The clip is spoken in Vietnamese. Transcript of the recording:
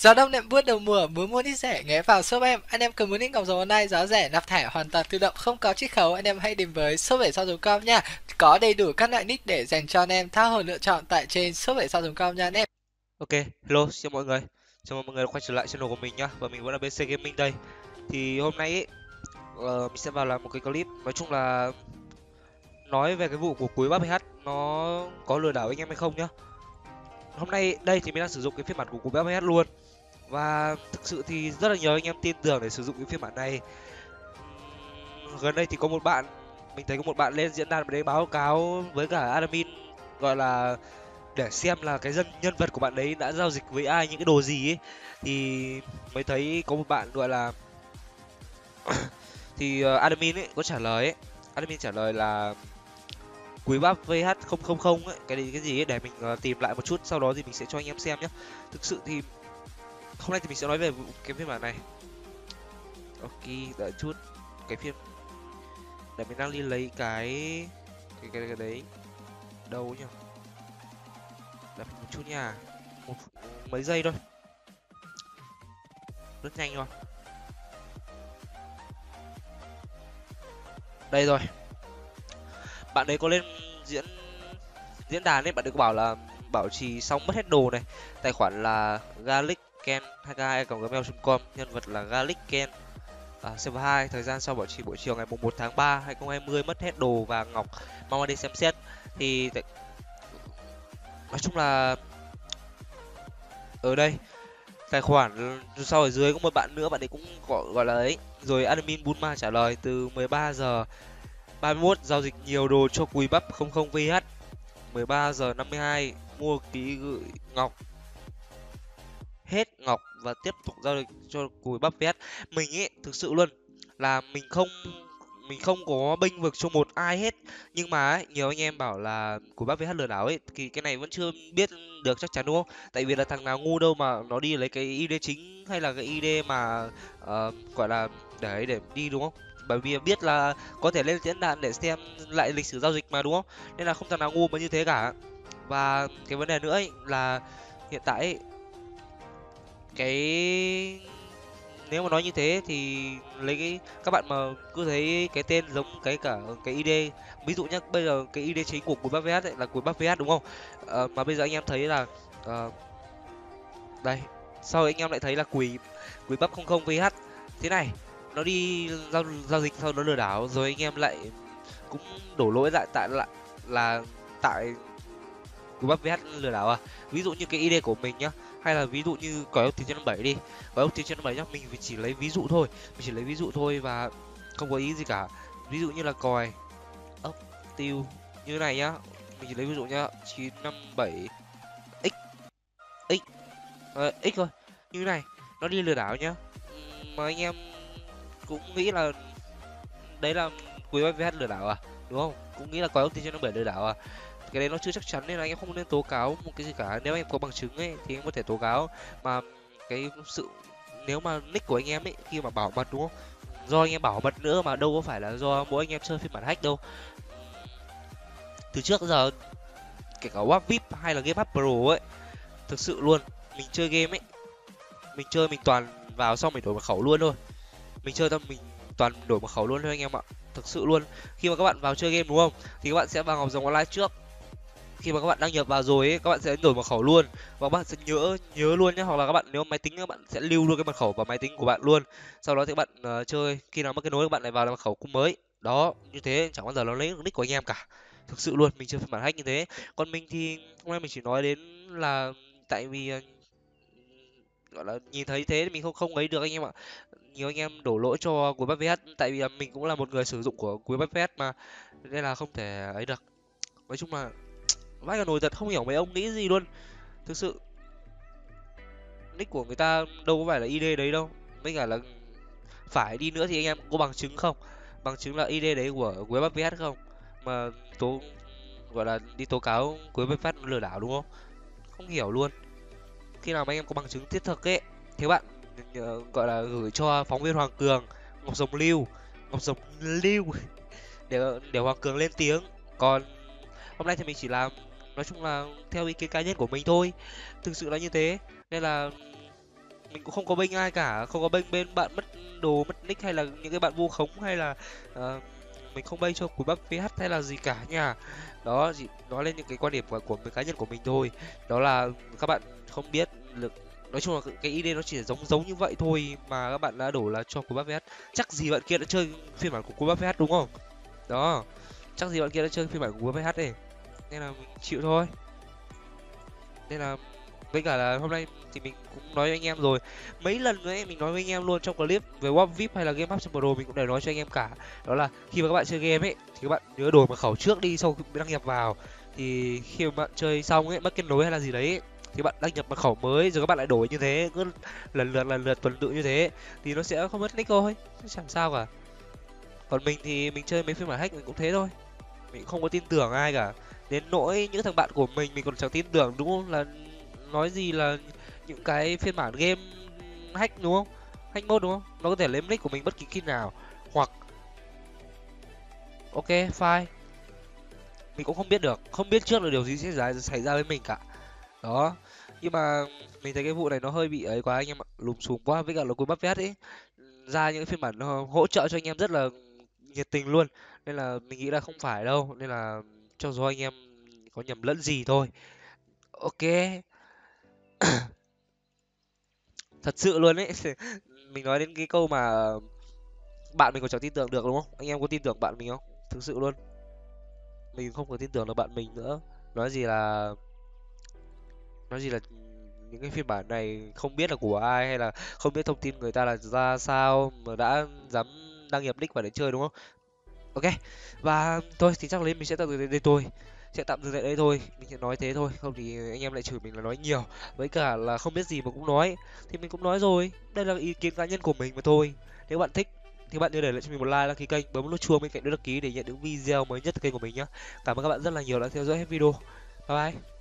Gió đông nệm buốt đầu mùa, muốn mua ít rẻ ghé vào shop em. Anh em cần muốn ít ngọc dầu online giá rẻ, nạp thẻ hoàn toàn tự động, không có chiết khấu. Anh em hãy đến với shop 7sao.com nha. Có đầy đủ các loại nick để dành cho anh em tha hồ lựa chọn tại trên shop 7sao.com nha anh em. Ok, hello, xin mọi người. Chào mừng mọi người đã quay trở lại channel của mình nhá. Và mình vẫn là BC Gaming đây. Thì hôm nay ấy, mình sẽ vào làm một cái clip. Nói chung là nói về cái vụ của cuối PUBG nó có lừa đảo anh em hay không nhá. Hôm nay đây thì mình đang sử dụng cái phiên bản của cuối PUBG luôn. Và thực sự thì rất là nhiều anh em tin tưởng để sử dụng cái phiên bản này. Gần đây thì có một bạn, mình thấy có một bạn lên diễn đàn đấy báo cáo với cả admin, gọi là để xem là cái nhân vật của bạn đấy đã giao dịch với ai, những cái đồ gì ấy. Thì mới thấy có một bạn gọi là thì admin ấy có trả lời ấy, admin trả lời là quý bắp VH000 ấy, cái gì ấy, để mình tìm lại một chút, sau đó thì mình sẽ cho anh em xem nhé. Thực sự thì hôm nay thì mình sẽ nói về cái phiên bản này. Ok, đợi chút, cái phiên để mình đang đi lấy cái đấy đâu nhỉ, đợi mình một chút nha, một mấy giây thôi, rất nhanh thôi. Đây rồi, bạn đấy có lên diễn diễn đàn ấy, bạn ấy có bảo là bảo trì xong mất hết đồ này. Tài khoản là garlic ken 22@gmail.com, nhân vật là garlic ken, server 2, thời gian sau bảo trì buổi chiều ngày 1 tháng 3 2020, mất hết đồ và ngọc, mong đi xem xét. Thì nói chung là ở đây tài khoản sau ở dưới có một bạn nữa, bạn ấy cũng gọi là ấy. Rồi admin Bulma trả lời từ 13 giờ 31 giao dịch nhiều đồ cho Cùi Bắp 00VH, 13 giờ 52 mua ký gửi ngọc, hết ngọc và tiếp tục giao dịch cho Cùi Bắp VH. Mình ấy thực sự luôn là mình không có bênh vực cho một ai hết, nhưng mà ấy, nhiều anh em bảo là Cùi Bắp VH lừa đảo ấy, thì cái này vẫn chưa biết được chắc chắn đúng không? Tại vì là thằng nào ngu đâu mà nó đi lấy cái ID chính hay là cái ID mà gọi là để đi đúng không? Bởi vì biết là có thể lên diễn đàn để xem lại lịch sử giao dịch mà đúng không? Nên là không thằng nào ngu mà như thế cả. Và cái vấn đề nữa ấy là hiện tại ấy, cái nếu mà nói như thế thì lấy cái các bạn mà cứ thấy cái tên giống cái cả cái ID, ví dụ nhá, bây giờ cái ID chính của Cùi Bắp VH ấy là Cùi Bắp VH đúng không? Mà bây giờ anh em thấy là ờ, đây, sau anh em lại thấy là Cùi Cùi Bắp 00 VH thế này, nó đi giao dịch sau nó lừa đảo, rồi anh em lại cũng đổ lỗi lại là tại Cú bắp VH lừa đảo à? Ví dụ như cái ID của mình nhá, hay là ví dụ như còi ốc 907 đi, còi ốc 907 nhá, mình chỉ lấy ví dụ thôi, và không có ý gì cả. Ví dụ như là còi ốc tiêu như này nhá, mình chỉ lấy ví dụ nhá, 957 x x x thôi, như này, nó đi lừa đảo nhá. Mà anh em cũng nghĩ là đấy là Cú bắp VH lừa đảo à, đúng không? Cũng nghĩ là còi ốc 907 lừa đảo à? Cái đấy nó chưa chắc chắn nên là anh em không nên tố cáo một cái gì cả. Nếu em có bằng chứng ấy thì em có thể tố cáo, mà cái sự nếu mà nick của anh em ấy khi mà bảo mật đúng không, do anh em bảo mật nữa mà đâu có phải là do mỗi anh em chơi phiên bản hack đâu. Từ trước đến giờ kể cả Wap VIP hay là Game Pass Pro ấy, thực sự luôn, mình chơi game ấy, mình toàn vào xong mình đổi mật khẩu luôn thôi, mình toàn đổi mật khẩu luôn thôi anh em ạ. Thực sự luôn, khi mà các bạn vào chơi game đúng không, thì các bạn sẽ vào Ngọc Rồng Online trước. Khi mà các bạn đăng nhập vào rồi ấy, các bạn sẽ đổi mật khẩu luôn và các bạn sẽ nhớ luôn nhé, hoặc là các bạn nếu máy tính các bạn sẽ lưu luôn cái mật khẩu vào máy tính của bạn luôn. Sau đó thì các bạn chơi, khi nào mất kết nối các bạn lại vào mật khẩu cũng mới đó, như thế chẳng bao giờ nó lấy được nick của anh em cả. Thực sự luôn, mình chơi phiên bản hack như thế. Còn mình thì hôm nay mình chỉ nói đến là tại vì gọi là nhìn thấy thế thì mình không không ấy được anh em ạ. Nhiều anh em đổ lỗi cho cuối bắp VH, tại vì mình cũng là một người sử dụng của cuối bắp VH mà, nên là không thể ấy được. Nói chung là vãi cả nồi thật, không hiểu mấy ông nghĩ gì luôn. Thực sự nick của người ta đâu có phải là ID đấy đâu. Với cả là phải đi nữa thì anh em có bằng chứng không? Bằng chứng là ID đấy của Web VH không? Mà tố gọi là đi tố cáo Web VH lừa đảo đúng không? Không hiểu luôn. Khi nào mà anh em có bằng chứng thiết thực ấy, thì bạn gọi là gửi cho phóng viên Hoàng Cường, Ngọc Rồng Lưu, Ngọc Rồng Lưu để Hoàng Cường lên tiếng. Còn hôm nay thì mình chỉ làm, nói chung là theo ý kiến cá nhân của mình thôi, thực sự là như thế. Nên là mình cũng không có bênh ai cả, không có bênh bên bạn mất đồ mất nick hay là những cái bạn vu khống hay là mình không bênh cho cùi bắp VH hay là gì cả nha. Đó chỉ nói lên những cái quan điểm của cá nhân của mình thôi, đó là các bạn không biết được, nói chung là cái ID nó chỉ giống giống như vậy thôi mà các bạn đã đổ là cho cùi bắp VH, chắc gì bạn kia đã chơi phiên bản của cùi bắp VH đúng không? Đó, chắc gì bạn kia đã chơi phiên bản của cùi bắp VH này, nên là mình chịu thôi. Nên là với cả là hôm nay thì mình cũng nói cho anh em rồi, mấy lần ấy mình nói với anh em luôn trong clip về Warp VIP hay là Game Up Pro mình cũng đều nói cho anh em cả, đó là khi mà các bạn chơi game ấy thì các bạn nhớ đổi mật khẩu trước đi, sau khi đăng nhập vào thì khi mà bạn chơi xong ấy mất kết nối hay là gì đấy ấy, thì bạn đăng nhập mật khẩu mới rồi các bạn lại đổi như thế, cứ lần lượt tuần tự như thế thì nó sẽ không mất nick thôi, chẳng sao cả. Còn mình thì mình chơi mấy phiên bản hack mình cũng thế thôi, mình cũng không có tin tưởng ai cả, đến nỗi những thằng bạn của mình còn chẳng tin tưởng đúng không, là nói gì là những cái phiên bản game hack đúng không, hack mode đúng không, nó có thể lấy nick của mình bất kỳ khi nào, hoặc ok fine, mình cũng không biết được, không biết trước là điều gì sẽ xảy ra với mình cả. Đó, nhưng mà mình thấy cái vụ này nó hơi bị ấy quá anh em ạ, lùm xùm quá, với cả là cuối bắp vét ấy ra những cái phiên bản nó hỗ trợ cho anh em rất là nhiệt tình luôn, nên là mình nghĩ là không phải đâu, nên là cho dù anh em có nhầm lẫn gì thôi. Ok, thật sự luôn ấy. Mình nói đến cái câu mà bạn mình còn chẳng tin tưởng được đúng không, anh em có tin tưởng bạn mình không? Thực sự luôn, mình không còn tin tưởng được bạn mình nữa, nói gì là nói gì là những cái phiên bản này không biết là của ai hay là không biết thông tin người ta là ra sao mà đã dám đăng nhập nick vào để chơi đúng không? Ok, và thôi thì chắc là mình sẽ tạm dừng tại đây thôi, sẽ tạm dừng tại đây thôi, mình sẽ nói thế thôi, không thì anh em lại chửi mình là nói nhiều, với cả là không biết gì mà cũng nói, thì mình cũng nói rồi, đây là ý kiến cá nhân của mình mà thôi. Nếu bạn thích thì bạn nhớ để lại cho mình một like, đăng ký kênh, bấm nút chuông bên cạnh đó đăng ký để nhận những video mới nhất từ kênh của mình nhé. Cảm ơn các bạn rất là nhiều đã theo dõi hết video, bye bye.